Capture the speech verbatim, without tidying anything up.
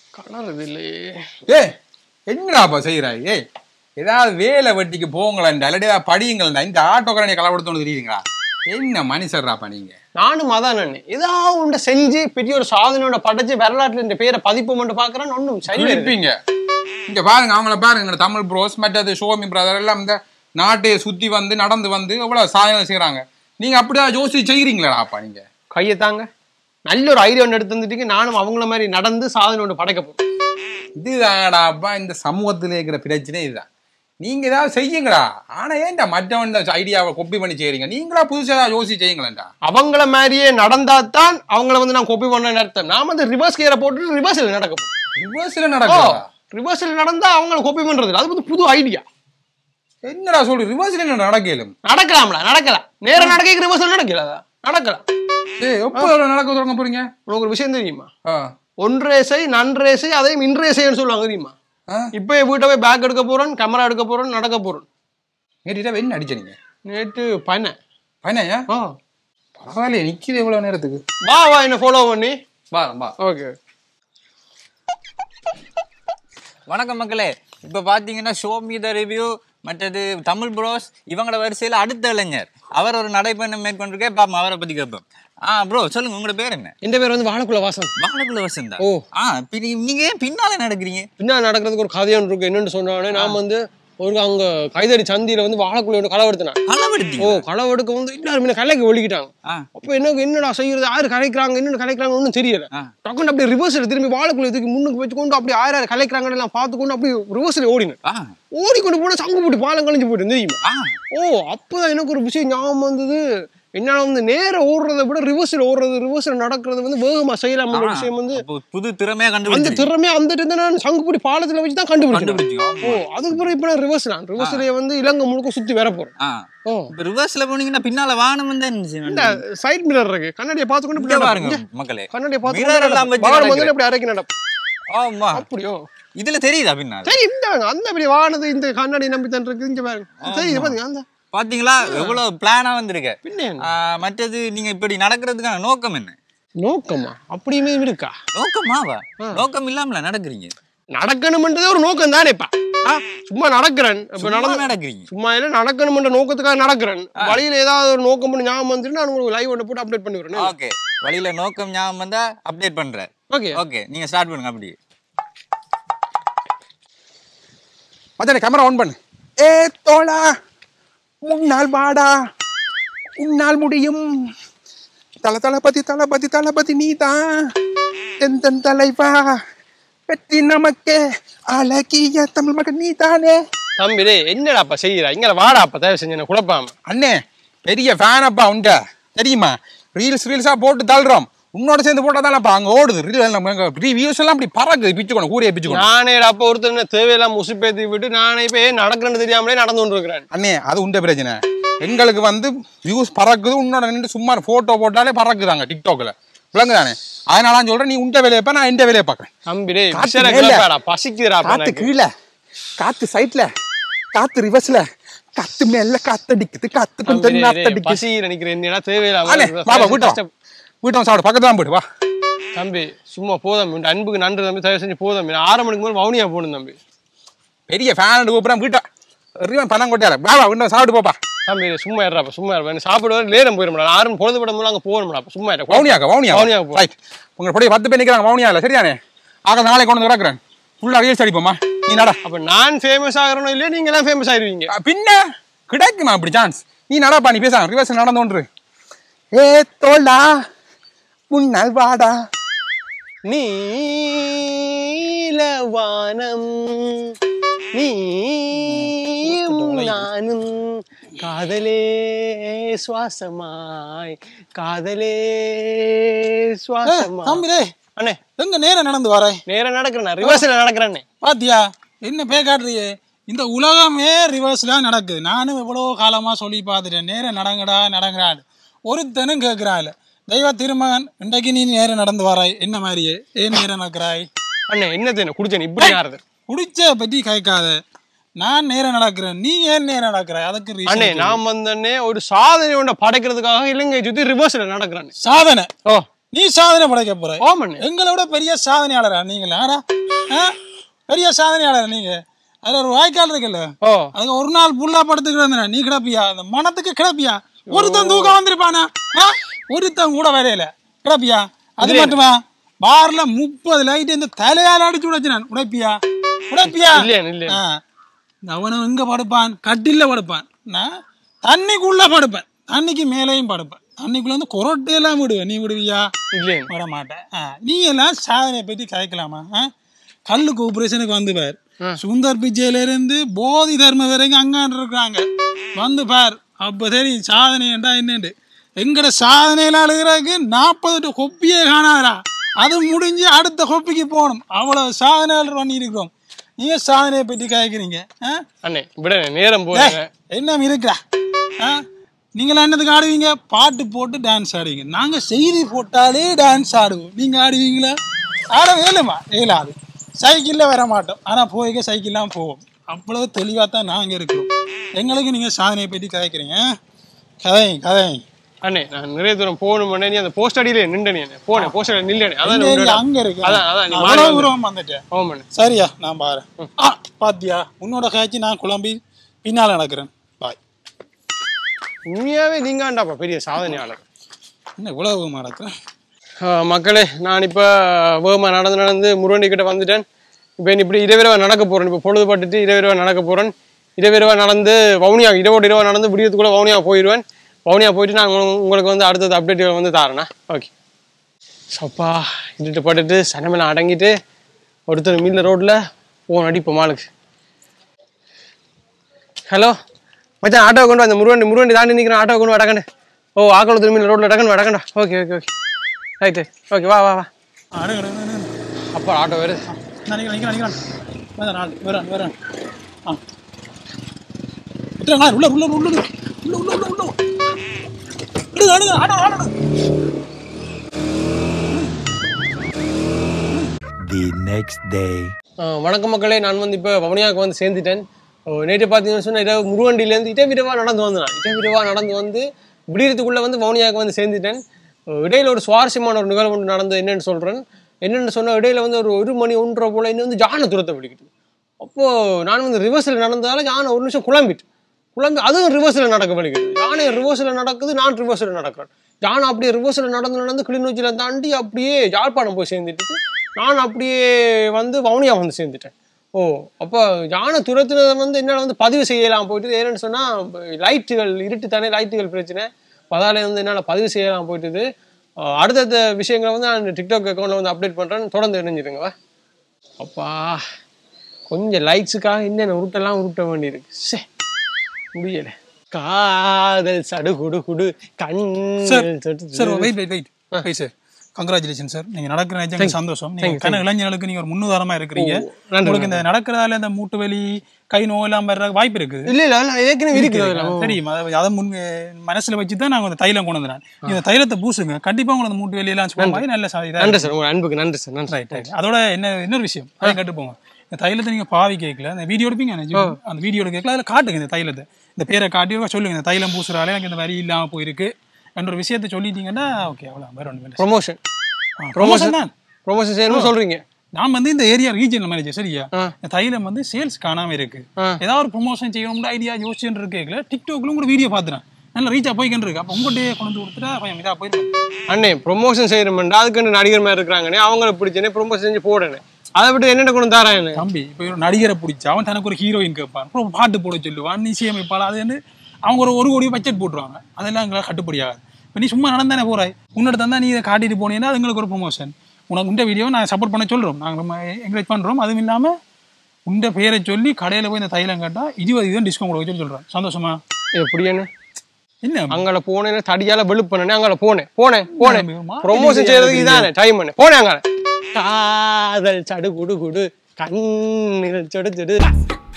கலருது இல்லையே. ஏ என்னடாப்பா செய்யறாய்? ஏய் ஏதாவது வேலை வெட்டிக்கு போங்களா, அல்லடி ஏதாவது படியுங்களா? இந்த ஆட்டோக்காரனை கலவடுத்தோன்னு தெரியுதுங்களா? என்ன மனுஷர்றாப்பா நீங்க? நானும் அதான் அண்ணே, ஏதாவது ஒன்றை செஞ்சு பெரிய ஒரு சாதனையோட படைச்சு வரலாற்றுல இந்த பேரை பதிப்பு மட்டும் பாக்குறேன்னு ஒன்றும் சரி இருப்பீங்க. இங்க பாருங்க, அவங்கள பாருங்க, தமிழ் ப்ரோஸ் மற்றது ஷோமி பிரதர் எல்லாம் இந்த நாட்டையை சுத்தி வந்து நடந்து வந்து எவ்வளவு சாதனை செய்யறாங்க. நீங்க அப்படியா யோசி செய்யறீங்களாப்பா? நீங்க கையை தாங்க, நல்ல ஒரு ஐடியா ஒன்று எடுத்து வந்துட்டீங்க. நானும் அவங்கள மாதிரி நடந்து சாதனை ஒன்று படைக்க போறேன். இதுதான்டாப்பா இந்த சமூகத்துல இருக்கிற பிரச்சனை இதுதான். நீங்க ஏதாவது செய்யுங்களா. ஆனா ஏன்டா மற்றவன் ஐடியாவை கொப்பி பண்ணி செய்யறீங்க? நீங்களா புதுசா யோசி செய்யுங்களா. அவங்கள மாதிரியே நடந்தாதான் அவங்கள வந்து நான் கொப்பி பண்ண அர்த்தம். நாம வந்து ரிவர்ஸ் கியரை போட்டு ரிவர்ஸ்ல நடக்கும். ரிவர்ஸ்ல நடக்கும். ரிவர்ஸ்ல நடந்தா அவங்கள கொப்பி பண்றது அது வந்து புது ஐடியா. என்னடா சொல்லு? ரிவர்ஸ்ல என்ன நடக்கலும்? நடக்கலாம்ல, நடக்கலாம். நேர நடக்க ரிவர்ஸ்ல நடக்கல, நடக்கலாம். ஏய் எப்போ நடக்க தொடங்க போறீங்க? உனக்கு ஒரு விஷயம் தெரியுமா? ஒன்றேசை நன்றேசை அதையும் இன்றேசைன்னு சொல்லுவாங்க தெரியுமா? இப்ப வீட்டை போய் பேக் எடுக்க போறோம், கேமரா எடுக்க போறோம், நடக்க போறோம். நேற்று என்ன அடிச்சீங்க? நேற்று பனை. பனையா? பரவாயில்ல, நிக்குது எவ்வளவு நேரத்துக்கு. வா வா என்ன ஃபாலோ பண்ணி வா வா. ஓகே. வணக்கம் மக்களே. இப்ப பாத்தீங்கன்னா ஷோ மீ த ரிவ்யூ மற்றது தமிழ் ப்ரோஸ் இவங்களோட வரிசையில அடுத்த இளைஞர் அவர் ஒரு நடைபயணம் மேற்கொண்டிருக்கே பாப்போம். அவரை பத்தி கேட்போம். ஆ ப்ரோ சொல்லுங்க, உங்களோட பேர் என்ன? என் பேர் வந்து வாழக்குள்ள வாசன். வாழக்குள்ள வாசன் தான். ஓ ஆ நீங்க ஏன் பின்னால நடக்கிறீங்க? பின்னால நடக்கிறதுக்கு ஒரு கதையான் இருக்கு. என்னன்னு சொன்னானே, நான் வந்து ஒரு அங்க கைதறி சந்தியில வந்து வாழக்குள்ள களவெடுத்தேன். களவெடுத்தி? ஓ களவெடுக்க வந்து எல்லாருமே கலைக்கு ஒழிக்கிட்டாங்க. அப்ப என்ன என்னடா செய்யறது, யாரு கலைக்கிறாங்க, என்னென்ன கலைக்கிறாங்க ஒன்னும் தெரியல. டக்குன்னு அப்படியே ரிவர்ஸ்ல திரும்பி வாழக்குள்ள தூக்கி முன்னுக்கு வச்சுக்கொண்டு அப்படி ஆயிரம் ஆயிரம் கலைக்கிறாங்க எல்லாம் பார்த்துக்கொண்டு அப்படி ரிவர்ஸ்ல ஓடினேன். ஓடிக்கொண்டு போனா சங்கு போட்டு பாலம் கழிஞ்சு போயிட்டு தெரியுமா? ஓ அப்பதான் எனக்கு ஒரு விஷயம் ஞாபகம் வந்தது. என்னால வந்து நேர ஓடுறதை விட ரிவர்ஸ்ல ஓடுறது, ரிவர்ஸ்ல நடக்கிறது வந்து வேகமா செய்யலாம் விஷயம் வந்து புது திறமையா கண்டுபிடிச்சேன். அந்த திறமையா அந்த நான் சங்குப்பூடி பாலத்துல வச்சு தான் கண்டுபிடிச்சேன். ஓ அதுக்கு பிறகு இப்ப நான் ரிவர்ஸ் நான் ரிவர்ஸ்ல வந்து இலங்கை முழுக்க சுத்தி வர போறேன். ஓ ரிவர்ஸ்ல போனீங்கன்னா பின்னால வானம் வந்து என்ன சைட் மிரர் இருக்கு. கண்ணாடியை பார்த்துக்கொண்டு இப்படி பாருங்க மக்களே. கண்ணாடியை பார்த்து இப்படி அரைக்கி நடப்பு. ஆமா அப்படியோ? இதுல தெரியுதா பின்னால? சரி இந்தாங்க அந்த அப்படி வானது இந்த கண்ணாடி நம்பி தான் இருக்கு. இங்க பாருங்க தெரியுது பாருங்க. அந்த பாத்தீங்களா எவ்வளவு பிளானா வந்திருக்க. மற்றது நீங்க இப்படி நடக்கிறதுக்கான நோக்கம் என்ன? நோக்கமா அப்படியுமே இருக்கா? நோக்கமாவா? நோக்கம் இல்லாமல நடக்கிறீங்க. நடக்கணும்ன்றதே ஒரு நோக்கம் தானேப்பா. சும்மா நடக்கிறேன் நடக்கிறீங்க. சும்மா இல்ல நடக்கணும்ன்ற நோக்கத்துக்காக நடக்கிறேன். வழியில ஏதாவது ஒரு நோக்கம் பண்ணி ஞாபகம் வந்துட்டு நான் உங்களுக்கு லைவ் ஒன்று போட்டு அப்டேட் பண்ணி விடுறேன். ஓகே, வழியில நோக்கம் ஞாபகம் வந்தா அப்டேட் பண்றேன். ஓகே ஓகே, நீங்க ஸ்டார்ட் பண்ணுங்க. அப்படி மச்சானே கேமரா ஆன் பண்ணு. ஏ தோளா முன்னால் வாடா, உன்னால் முடியும். தல தளபதி தளபதி தளபதி நீதான் எந்தன் தலைவா, வெற்றி நமக்கே அழகிய தமிழ் மகன் நீதானே. தம்பி என்னடாப்பா செய்யறா? இங்க வாடாப்பா தயவு செஞ்சு குழப்பாம. அண்ணே பெரிய ஃபேனப்பா உண்ட தெரியுமா? ரீல்ஸ் ரீல்ஸா போட்டு தள்ளுறோம். உன்னோட சேர்ந்து போட்டாதான்ப்பா அங்க ஓடுது. ரிவ்யூஸ் எல்லாம் அப்படி பறக்குது, பிச்சுக்கணும் கூறிய பிச்சுக்கணும். நானே அப்ப ஒருத்தர் தேவையெல்லாம் முசுப்பேத்தி விட்டு நானே இப்ப நடக்கிறேன்னு தெரியாமலே நடந்து கொண்டு இருக்கிறேன். அண்ணே அது உண்ட பிரச்சனை. எங்களுக்கு வந்து வியூஸ் பறக்குது, உன்னோட நின்று சும்மா போட்டோ போட்டாலே பறக்குதாங்க டிக்டாக்ல. விளங்குதானே? அதனால நான் சொல்றேன், நீ உண்ட வேலையை பா, நான் எந்த வேலையை பாக்குறேன். தம்பி பசிக்குதுடா. காத்து கீழே, காத்து சைட்ல, காத்து ரிவர்ஸ்ல, காத்து மேல காத்தடிக்குது, காத்து கொஞ்சம் நாத்தடிக்குது. பசி நினைக்கிறேன். என்னடா தேவையில்லாம வீட்டம் வீட்டம் சாப்பிடு, பக்கத்துல தான் போயிட்டு வா. தம்பி சும்மா போதும், அன்புக்கு நன்றி தம்பி, தயவு செஞ்சு போதும். ஆறு மணிக்கு மேலே வவுனியா போகணும் தம்பி. பெரிய ஃபேன் கூப்பிட்றேன் வீட்டை பணம் கொட்டியாரு. வா வா இன்னும் சாப்பிட்டு போப்பா. தம்பி சும்மா இருப்பா, சும்மா இருப்பா. சாப்பிடுவாரு நேரம் போயிடும். ஆறு பொழுது படம் அங்கே போகணும்டா. சும்மா இருப்பா. வவுனியாக்கா? வவுனியா வவுனியா ரைட். உங்க படி பத்து பேர் நிற்கிறாங்க வவுனியா இல்லை சரியானே? ஆக நாளைக்கு கொண்டு வந்து கிடக்குறேன். ஃபுல்லாக ரீல்ஸ் அடிப்போமா? நீ நட. அப்போ நான் ஃபேமஸ் ஆகிறனும் இல்லையா நீங்க எல்லாம் ஃபேமஸ் ஆயிருவீங்க. பின்ன கிடைக்குமா அப்படி சான்ஸ்? நீ நடப்பா, நீ பேச ரிவர்ஸ் நடந்தோன்று. ஏ தோளா முன்னால் வாடா, நீலவானம் நீயும் நானும் காதலே சுவாசமாய், காதலே சுவாசமாய். தம்பிரே அண்ணே எங்க நேரம் நடந்து வர? நேரம் நடக்கிறேன், ரிவர்ஸ்ல நடக்கிறேன்னு பாத்தியா? என்ன பே காட்டுறியே? இந்த உலகமே ரிவர்ஸ்ல நடக்குது. நானும் எவ்வளவு காலமா சொல்லி பார்த்துட்டேன், நேரம் நடங்கடா நடங்கடான்னு. ஒருத்தனும் கேட்கிறாள். தெய்வ திருமகன் இன்றைக்கு நீ நேரம் நடந்து வராய், என்ன மாதிரியே ஏன் நேரம் நடக்கிறாய்? அண்ணே என்ன குடிச்சேன் இப்படி யாரு குடிச்ச பற்றி கேட்காத. நான் நேரம் நடக்கிறேன், நீ ஏன் நேரம் நடக்கிறாய்? அதுக்கு அண்ணே நான் வந்தே ஒரு சாதனை ஒன்றை படைக்கிறதுக்காக இலங்கை சுத்தி ரிவர்ஸ்ல நடக்கிறேன். சாதனை? ஓ நீ சாதனை படைக்க போற? ஓமண்ணே எங்களை விட பெரிய சாதனையாளரா நீங்களா? பெரிய சாதனையாளர் நீங்க. அதுல ஒரு வாய்க்கால் இருக்குல்ல, அதுக்கு ஒரு நாள் புல்லா படுத்துக்கிறேன். நீ கிடப்பியா? அந்த மனத்துக்கு கிடப்பியா? ஒருத்தன் தூக்கம் வந்திருப்பானா? ஒருத்தன் கூட வரையில கிடப்பியா? அது மட்டுமா பார்ல முப்பது லைட் இந்த தலையால அடிச்சு உடைச்சு நான் உடைப்பியா? உடைப்பியா? அவனும் எங்க படுப்பான்? கட்டில படுப்பான். நான் தண்ணிக்குள்ள படுப்பேன், தண்ணிக்கு மேலேயும் படுப்பேன். தண்ணிக்குள்ள வந்து கொரட்டையெல்லாம் விடுவேன். நீ விடுவியா? விட மாட்டேன். நீ எல்லாம் சாதனையை பற்றி கதைக்கலாமா? கல்லுக்கு ஆபரேஷனுக்கு வந்து பார், சுந்தர் பிச்சையில இருந்து போதி தர்ம வரைக்கும் அங்கான் இருக்காங்க. வந்து பார், அப்ப தெரியும் சாதனை என்றா என்னண்டு. எங்கட சாதனையில அழுகிறதுக்கு நாற்பது கொப்பியே காணாதா. அது முடிஞ்சு அடுத்த கொப்பிக்கு போகணும். அவ்வளவு சாதனையாளர் பண்ணி இருக்கிறோம். நீங்க சாதனையை பற்றி கேட்குறீங்க. நேரம் என்ன இருக்கிறா? நீங்களா என்னதுக்கு ஆடுவீங்க? பாட்டு போட்டு டான்ஸ் ஆடுவீங்க. நாங்க செய்தி போட்டாலே டான்ஸ் ஆடுவோம். நீங்க ஆடுவீங்களா? ஆட வேலுமா? வேலாது. சைக்கிள்ல வர மாட்டோம், ஆனா போய்க்க சைக்கிள்லாம் போவோம். அவ்வளவு தெளிவா தான் நாங்க இருக்கிறோம். எங்களுக்கு நீங்க சாதனையை பற்றி கதைக்கிறீங்க. கதை கதை அண்ணே, நான் நிறைய தூரம் போகணும். நீ அந்த போஸ்ட் அடியில நின்று போனேன், போஸ்ட் அடி நில்லே. அதான் அங்க இருக்கு. அதான் தூரம் வந்துட்டேன். சரியா? நான் பாரு பாத்தியா, உன்னோட காய்ச்சி நான் குழம்பி பின்னால நடக்கிறேன். பாய். உண்மையாவே நீங்காண்டாப்பா பெரிய சாதனையாளர். என்ன இவ்வளவு நடக்கிறேன்? மக்களே, நான் இப்போ வேகமாக நடந்து நடந்து முருகண்டி கிட்ட வந்துட்டேன். இப்போ இப்படி இரவிரவா நடக்க போகிறேன். இப்போ பொழுதுபட்டுட்டு இரவிரவா நடக்க போகிறேன். இரவிரவா நடந்து வவுனியா இரவோடு இரவா நடந்து விடியத்துக்குள்ளே வவுனியா போயிடுவேன். வவுனியா போயிட்டு நான் உங்களுக்கு வந்து அடுத்தது அப்டேட் வந்து தாரேண்ணா. ஓகே. சப்பா இட்டு பட்டுட்டு சனமெல்லாம் அடங்கிட்டு ஒருத்தர் மீன்ல ரோட்டில் போன் அடிப்போம் மாளுக்கு. ஹலோ மச்சான், ஆட்டோவை கொண்டு வா. அந்த முருகண்டி முருகண்டி தாண்டி நிற்கிறேன். ஆட்டோவை கொண்டு வடக்கண்ணு. ஓ ஆக்கள் திரும்பி ரோட்டில் டக்குன்னு வடக்கண்டா. Okay okay okay right. Okay வா வா வா. அப்பா ஆட்டோ வேறு நினைக்கிறேன் நினைக்கிறேன் நினைக்கிறேன் வரேன் வரேன். ஆ உள்ள உள்ள உள்ள உள்ள உள்ள உள்ள உள்ள உள்ள ஆடோ ஆடோ. The next day. வணக்கம் மக்களே, நான் வந்து இப்போ வவுனியாவுக்கு வந்து சேர்ந்துட்டேன். நேற்று பார்த்தீங்கன்னு சொன்னால் இரவு முருகண்டிலேருந்து இட்டவிரவா நடந்து வந்தேன். நான் இட்டவிரவா நடந்து வந்து விடியறதுக்குள்ளே வந்து வவுனியாவுக்கு வந்து சேர்ந்துட்டேன். இடையில ஒரு சுவாரஸ்யமான ஒரு நிகழ்வு ஒன்று நடந்தது. என்னென்னு சொல்கிறேன். என்னென்னு சொன்னால், இடையில வந்து ஒரு ஒரு மணி ஒன்றரை போல் இன்னும் வந்து யானை துரத்தை பிடிக்கிட்டு. அப்போது நான் வந்து ரிவர்ஸில் நடந்ததால் யானை ஒரு நிமிஷம் குழம்பிட்டு குழம்பி அதுவும் ரிவர்ஸில் நடக்க வலிக்குது. யானை ரிவர்ஸில் நடக்குது, நான் ரிவர்ஸில் நடக்கிறேன். யானை அப்படியே ரிவர்ஸில் நடந்து நடந்து கிளிநொச்சியில் தாண்டி அப்படியே யாழ்ப்பாணம் போய் சேர்ந்துட்டு நான் அப்படியே வந்து வவுனியா வந்து சேர்ந்துட்டேன். ஓ அப்போ யானை துரத்துனதை வந்து என்னால் வந்து பதிவு செய்யலாம் போயிட்டு. ஏன்னு சொன்னால் லைட்டுகள் இருட்டு தானே, லைட்டுகள் பிரச்சனை. அதாலே வந்து என்னால் பதிவு செய்யலாம் போயிட்டுது. அடுத்தடுத்த விஷயங்களை வந்து நான் டிக்டாக் அக்கௌண்ட்டில் வந்து அப்டேட் பண்ணுறேன். தொடர்ந்து இணைஞ்சிருங்க. அப்பா கொஞ்சம் லைக்ஸுக்காக என்னென்ன உருட்டெல்லாம் உருட்ட வேண்டியிருக்கு. சே முடியலை. காதல் சடுகுடு குடு கண். Sir wait wait wait wait sir. Congratulation sir. நீங்கள் நடக்கிற நிஜம் சந்தோஷம். நீங்கள் கன இளைஞர்களுக்கு நீங்கள் ஒரு முன்னுதாரணமாக இருக்கிறீங்க. உங்களுக்கு இந்த நடக்கிறதால இந்த மூட்டு வலி கை நோய் எல்லாம் வர்ற வாய்ப்பு இருக்குது. இல்லை இல்லை ஏற்கனவே இருக்குது தெரியும். அதை முன் மனசில் வச்சு தான் நாங்கள் அந்த தைலம் கொண்டு வந்தேன். இந்த தைலத்தை பூசுங்க, கண்டிப்பாக உங்களுக்கு அந்த மூட்டு வலியெல்லாம் சொல்லுவாங்க. நல்ல சாதிதான். நன்றி சார், உங்கள் அன்புக்கு நன்றி சார். நன்றி. Right right. அதோட என்ன இன்னொரு விஷயம், அதை கேட்டுப்போங்க. இந்த தைலத்தை நீங்கள் பாவி கேட்கல, அந்த வீடியோ எடுப்பீங்க, அந்த வீடியோ கேட்கல, அதில் காட்டுங்க இந்த தைலத்தை, இந்த பேரை காட்டி சொல்லுங்க. இந்த தைலம் பூசுறாலே எனக்கு இந்த வரி இல்லாமல் போயிருக்கு என்ற ஒரு விஷயத்தை சொல்லிட்டீங்கன்னா ஓகே, அவ்வளோ வேற ஒன்று. ப்ரொமோஷன் ப்ரொமோஷன் தான். ப்ரொமோஷன் செய்யணும்னு சொல்றீங்க. நான் வந்து இந்த ஏரியா ரீஜனல் மேனேஜர். சரியா? இந்த தைலம் வந்து சேல்ஸ் காணாம இருக்கு. ஏதாவது ஒரு ப்ரொமோஷன் செய்யணும்னு ஐடியா யோசிச்சுட்டு இருக்கேன். டிக்டாக்ல கூட வீடியோ பார்த்துறேன், நல்ல ரீச்சா போய்கிட்டு இருக்கு. அப்போ உங்கள்கிட்டயே கொண்டு கொடுத்துட்டா கொஞ்சம் இதா போயிருக்கேன். அண்ணே ப்ரொமோஷன் செய்யணும்டா, அதுக்கு நடிகர் மாதிரி இருக்கிறாங்கண்ணே, அவங்கள பிடிச்சனே ப்ரொமோஷன் செஞ்சு போடனே. அதை விட்டு என்னென்ன கொண்டு தரான் தம்பி. இப்போ ஒரு நடிகரை பிடிச்சா அவன் தனக்கு ஒரு ஹீரோயின் கேட்பான், பாட்டு போட சொல்லுவான், நிச்சயமைப்பாள். அது வந்து அவங்க ஒரு ஒரு கோடி பட்ஜெட் போட்டுருவாங்க. அதெல்லாம் எங்களால் கட்டுப்படி ஆகாது. இப்போ நீ சும்மா நடந்தானே போறாய், உன்னோட தந்தா நீ இதை காட்டிட்டு போனீங்கன்னா அது எங்களுக்கு ஒரு ப்ரொமோஷன். உனக்கு இந்த வீடியோ நான் சப்போர்ட் பண்ண சொல்கிறோம், நாங்கள் ரொம்ப என்கரேஜ் பண்ணுறோம். அதுவும் இல்லாமல் உண்ட பேரை சொல்லி கடையில் போய் இந்த தைலம் கேட்டால் இருபது இதுதான் டிஸ்கவுண்ட் கொடுக்க சொல்லி சொல்கிறேன். சந்தோஷமா? எப்படின்னு என்ன அங்கே போனேன்னு தடியால் வெளுப்பு பண்ணனே. அங்கே போனேன் போனேன் போனேன் ப்ரொமோஷன் செய்யறதுக்கு இதானே டைம் பண்ணேன். போனேன் அங்கே காதல் சடு குடு குடு கண்ணில் சொடு சொடு